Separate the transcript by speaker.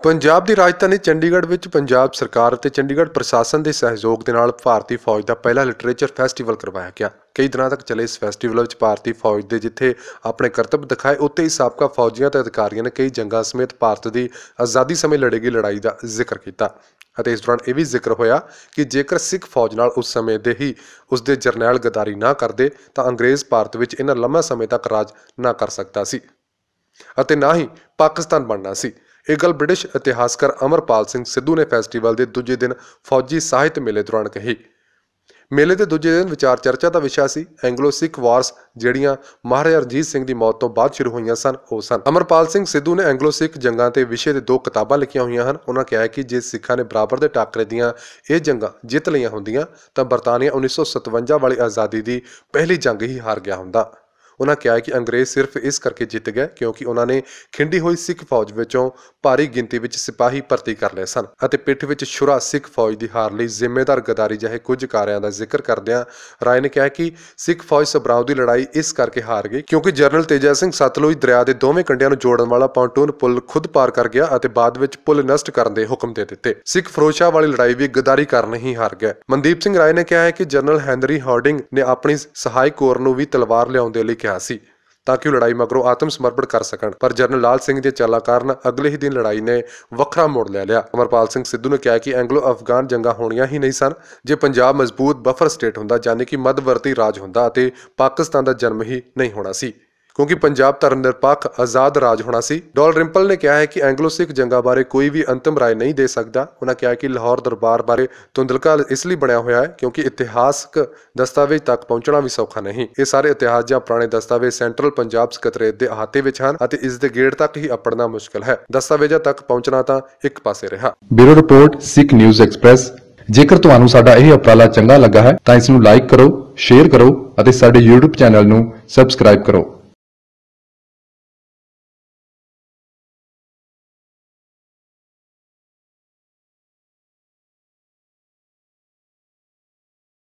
Speaker 1: पंजाब की राजधानी चंडीगढ़ विच पंजाब सरकार ते चंडीगढ़ प्रशासन के सहयोग के नाल भारतीय फौज का पहला लिटरेचर फैसटीवल करवाया गया। कई दिनों तक चले इस फैसटीवल में भारतीय फौज के जिथे अपने करतब दिखाए उत्ते ही साबका फौजियों ते अधिकारियों ने कई जंगां समेत भारत की आज़ादी समय लड़ी गई लड़ाई का जिक्र किया। इस दौरान यह भी जिक्र होया कि जेकर सिख फौज नाल उस समय दे ही उसके जरनैल गद्दारी ना करते तो अंग्रेज़ भारत में इन्ना लंबा समय तक राज ना कर सकता सी अते ना ही पाकिस्तान बनना सी। यह गल ब्रिटिश इतिहासकार अमरपाल सिंह सिद्धू ने फैसटीवल के दूजे दिन फौजी साहित्य मेले दौरान कही। मेले के दूजे दिन विचार चर्चा का विषय सी एंग्लो सिख वार्स ਜਿਹੜੀਆਂ महाराजा रणजीत सिंह की मौत तो बाद शुरू हुई सन। अमरपाल सिंह सिद्धू ने एंग्लो सिख जंगां ते विषय के 2 किताबां लिखियां हुई हैं। उन्होंने कहा कि जे सिखा ने बराबर के टाकरे दियां ये जंगां जित लियां होंदियां तो बरतानिया 1957 वाली आज़ादी की पहली जंग ही हार गया हुंदा। उन्होंने कहा कि अंग्रेज़ सिर्फ इस करके जित गए क्योंकि उन्होंने खिंडी हुई सिख फौज विचों भारी गिनती में सिपाही भर्ती कर लए सन अते पिठ विच छुरा सिख फौज की हार लई जिम्मेदार गद्दारी जहे कुछ कार्यों का जिक्र करदिआं राय ने कहा कि सिख फौज सबराओं की लड़ाई इस करके हार गई क्योंकि जनरल तेजा सिंह सतलुज दरिया के दोवें कंढियां नूं जोड़न वाला पॉन्टून पुल खुद पार कर गया अते बाद विच पुल नष्ट करने के हुक्म दे दिते। सिख फिरोजशाह वाली लड़ाई भी गद्दारी करने ही हार गए। मनदीप सिंह राय ने कहा है कि जनरल हैनरी हार्डिंग ने अपनी सहायक कोर नूं भी तलवार लियाउण दे लई कहा सी ताकि वो लड़ाई मगरों आत्म समर्पण कर सकन, पर जनरल लाल सिंह के चालां कारण अगले ही दिन लड़ाई ने वखरा मोड़ ले लिया। अमरपाल सिंह सिद्धू ने कहा कि एंग्लो अफगान जंगा होनियां ही नहीं सन जे पंजाब मजबूत बफर स्टेट हुंदा यानी कि मध्यवर्ती राज हुंदा अते पाकिस्तान का जन्म ही नहीं होना सी क्योंकि पंजाब धर्मनिरपख आज़ाद राज होना सी। डॉल रिंपल ने कहा है कि एंग्लो सिख जंगा बारे कोई भी अंतिम राय नहीं दे सकता। उन्होंने कहा कि लाहौर दरबार बारे धुंधलका इसलिए बनया हुआ है क्योंकि इतिहासक दस्तावेज तक पहुंचना भी सौखा नहीं। ये सारे इतिहास या पुराने दस्तावेज सेंट्रल पंजाब सकत्रेत के अहाते विच हन अते इस दे गेड़ तक ही अपड़ना मुश्किल है। दस्तावेजां तक पहुंचना तां एक पासे रहा।
Speaker 2: Bureau report Sikh news express. जेकर तुहानू साडा यह उपराला चंगा लगा है तां इस नूं लाइक करो, शेयर करो अते साडे YouTube चैनल नूं सबसक्राइब करो।